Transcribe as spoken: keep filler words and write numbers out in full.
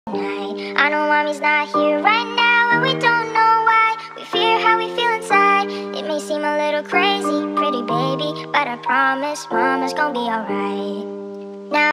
night. I know mommy's not here right now, and we don't know why. We fear how we feel inside. It may seem a little crazy, pretty baby, but I promise mama's gonna be alright.